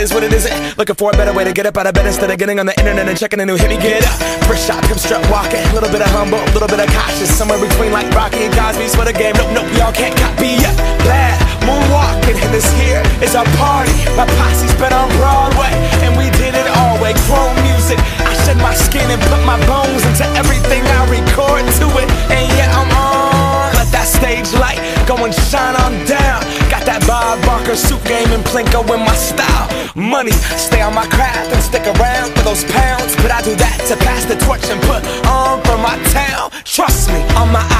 is, what it isn't. Looking for a better way to get up out of bed instead of getting on the internet and checking a new hit. Me get up, first shot, come strut walking. A little bit of humble, a little bit of cautious. Somewhere between like Rocky and Cosby's for the game. Nope, nope, y'all can't copy yet. Glad moonwalking, and this here is our party. My posse's been on Broadway, and we did it all way. Chrome music, I shed my skin and put my bones into everything I record to it. And yeah, I'm on. Let that stage light go and shine on down. Got that Bob Barker suit game and Plinko in my style. Money, stay on my craft and stick around for those pounds. But I do that to pass the torch and put on for my town. Trust me, on my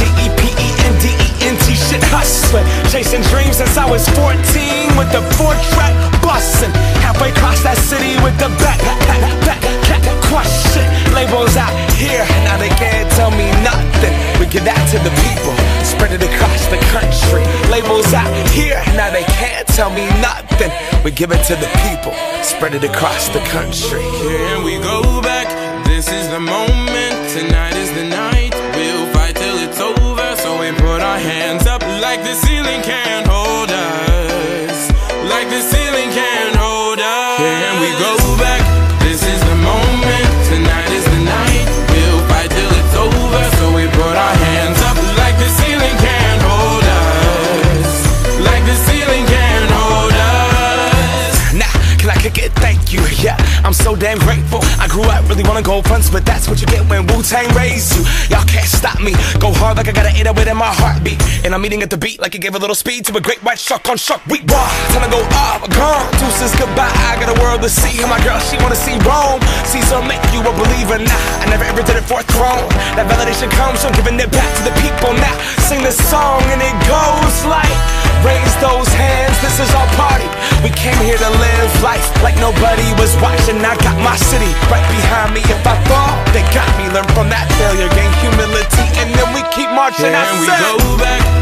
INDEPENDENT shit hustling. Chasing dreams since I was 14 with the 4-track bustin'. Halfway across that city with the back crush shit. Labels out here, now they can't tell me nothing. We give that to the people, spread it across the country. Labels out here, now they can't tell me nothing. We give it to the people, spread it across the country. Here we go back, this is the moment. Tonight is the night, we'll fight till it's over. So we put our hands up like the ceiling can't hold us. Like the ceiling can't hold us. Here we go back, this is the moment. Tonight is the night, we'll fight till it's over. So we put our hands up like the ceiling can't hold us. Like the ceiling can't hold us. Nah, can I kick it? Thank you, yeah, I'm so damn grateful. I grew up really wanna go fronts, but that's what you get when Wu-Tang raised you. Y'all can't stop me, go hard like I got an 808 in my heartbeat. And I'm eating at the beat like it gave a little speed to a great white shark on Shark Week. Raw, time to go up, gone, deuces goodbye. I got a world to see, and my girl, she wanna see Rome. Caesar make you a believer, nah, I never ever did it for a throne. That validation comes from giving it back to the people. Now, sing this song and it goes like, raise those hands, this is our party. We came here to live life like nobody was watching. I got my city right behind me. If I fall, they got me. Learn from that failure, gain humility, and then we keep marching. And we go back.